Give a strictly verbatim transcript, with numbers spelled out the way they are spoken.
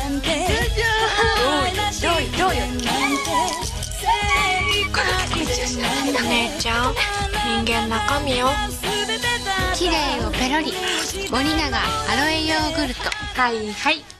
お姉ちゃん、人間中身よ。 綺麗をペロリ森永アロエヨーグルト。 はいはい。